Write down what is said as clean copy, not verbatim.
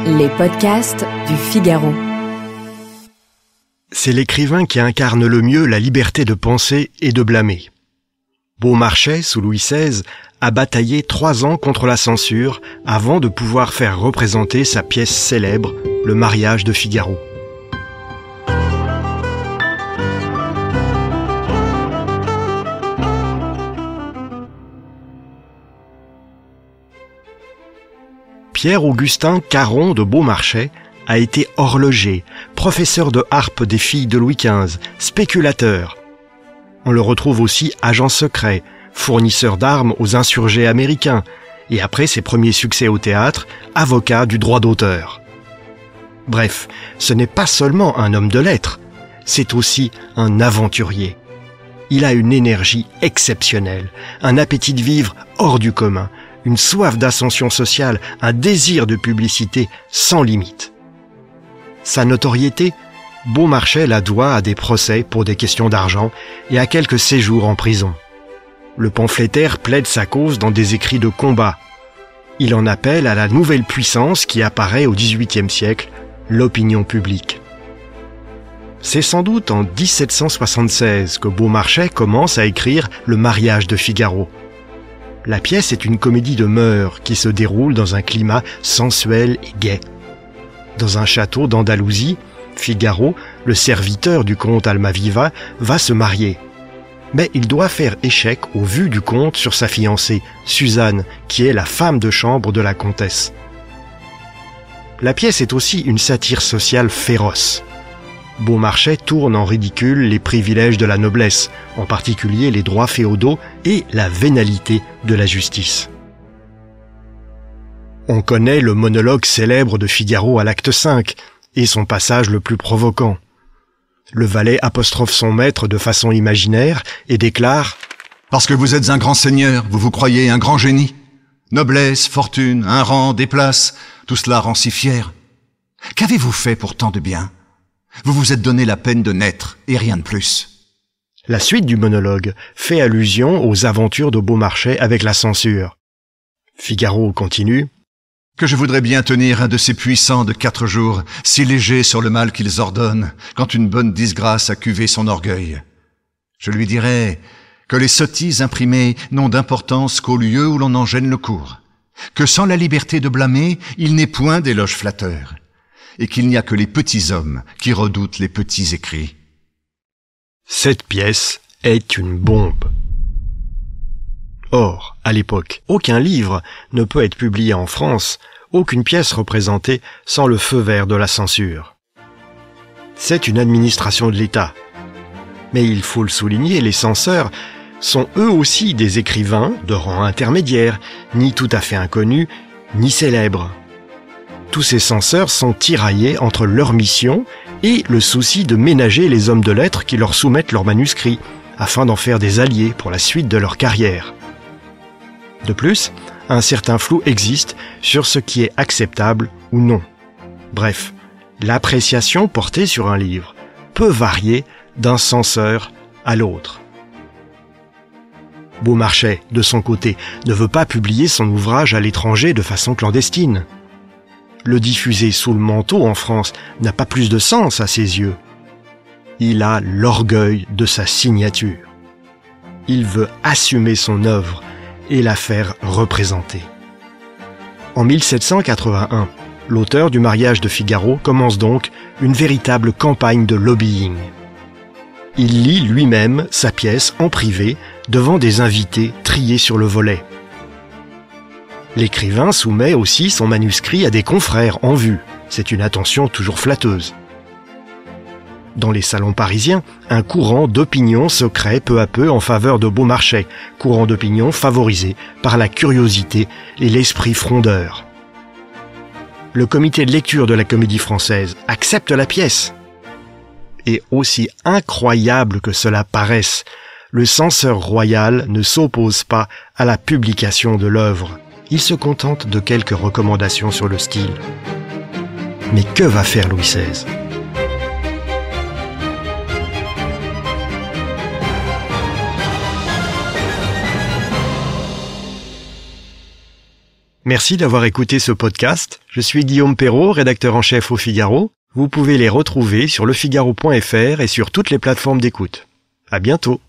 Les podcasts du Figaro. C'est l'écrivain qui incarne le mieux la liberté de penser et de blâmer. Beaumarchais, sous Louis XVI, a bataillé 3 ans contre la censure avant de pouvoir faire représenter sa pièce célèbre, Le mariage de Figaro. Pierre-Augustin Caron de Beaumarchais a été horloger, professeur de harpe des filles de Louis XV, spéculateur. On le retrouve aussi agent secret, fournisseur d'armes aux insurgés américains, et après ses premiers succès au théâtre, avocat du droit d'auteur. Bref, ce n'est pas seulement un homme de lettres, c'est aussi un aventurier. Il a une énergie exceptionnelle, un appétit de vivre hors du commun, une soif d'ascension sociale, un désir de publicité sans limite. Sa notoriété, Beaumarchais la doit à des procès pour des questions d'argent et à quelques séjours en prison. Le pamphlétaire plaide sa cause dans des écrits de combat. Il en appelle à la nouvelle puissance qui apparaît au XVIIIe siècle, l'opinion publique. C'est sans doute en 1776 que Beaumarchais commence à écrire Le mariage de Figaro. La pièce est une comédie de mœurs qui se déroule dans un climat sensuel et gai. Dans un château d'Andalousie, Figaro, le serviteur du comte Almaviva, va se marier. Mais il doit faire échec aux vues du comte sur sa fiancée, Suzanne, qui est la femme de chambre de la comtesse. La pièce est aussi une satire sociale féroce. Beaumarchais tourne en ridicule les privilèges de la noblesse, en particulier les droits féodaux et la vénalité de la justice. On connaît le monologue célèbre de Figaro à l'acte 5 et son passage le plus provoquant. Le valet apostrophe son maître de façon imaginaire et déclare « Parce que vous êtes un grand seigneur, vous vous croyez un grand génie. Noblesse, fortune, un rang, des places, tout cela rend si fier. Qu'avez-vous fait pour tant de bien ? Vous vous êtes donné la peine de naître, et rien de plus. » La suite du monologue fait allusion aux aventures de Beaumarchais avec la censure. Figaro continue. « Que je voudrais bien tenir un de ces puissants de 4 jours, si légers sur le mal qu'ils ordonnent, quand une bonne disgrâce a cuvé son orgueil. Je lui dirais que les sottises imprimées n'ont d'importance qu'au lieu où l'on en gêne le cours, que sans la liberté de blâmer, il n'est point d'éloge flatteur, et qu'il n'y a que les petits hommes qui redoutent les petits écrits. » Cette pièce est une bombe. Or, à l'époque, aucun livre ne peut être publié en France, aucune pièce représentée sans le feu vert de la censure. C'est une administration de l'État. Mais il faut le souligner, les censeurs sont eux aussi des écrivains de rang intermédiaire, ni tout à fait inconnus, ni célèbres. Tous ces censeurs sont tiraillés entre leur mission et le souci de ménager les hommes de lettres qui leur soumettent leurs manuscrits, afin d'en faire des alliés pour la suite de leur carrière. De plus, un certain flou existe sur ce qui est acceptable ou non. Bref, l'appréciation portée sur un livre peut varier d'un censeur à l'autre. Beaumarchais, de son côté, ne veut pas publier son ouvrage à l'étranger de façon clandestine. Le diffuser sous le manteau en France n'a pas plus de sens à ses yeux. Il a l'orgueil de sa signature. Il veut assumer son œuvre et la faire représenter. En 1781, l'auteur du mariage de Figaro commence donc une véritable campagne de lobbying. Il lit lui-même sa pièce en privé devant des invités triés sur le volet. L'écrivain soumet aussi son manuscrit à des confrères en vue. C'est une attention toujours flatteuse. Dans les salons parisiens, un courant d'opinion se crée peu à peu en faveur de Beaumarchais, courant d'opinion favorisé par la curiosité et l'esprit frondeur. Le comité de lecture de la Comédie Française accepte la pièce. Et aussi incroyable que cela paraisse, le censeur royal ne s'oppose pas à la publication de l'œuvre. Il se contente de quelques recommandations sur le style. Mais que va faire Louis XVI ? Merci d'avoir écouté ce podcast. Je suis Guillaume Perrault, rédacteur en chef au Figaro. Vous pouvez les retrouver sur lefigaro.fr et sur toutes les plateformes d'écoute. À bientôt.